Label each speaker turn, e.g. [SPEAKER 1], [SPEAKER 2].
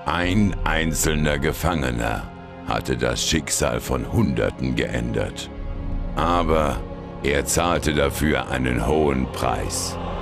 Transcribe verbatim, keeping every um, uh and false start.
[SPEAKER 1] Ein einzelner Gefangener hatte das Schicksal von Hunderten geändert. Aber er zahlte dafür einen hohen Preis.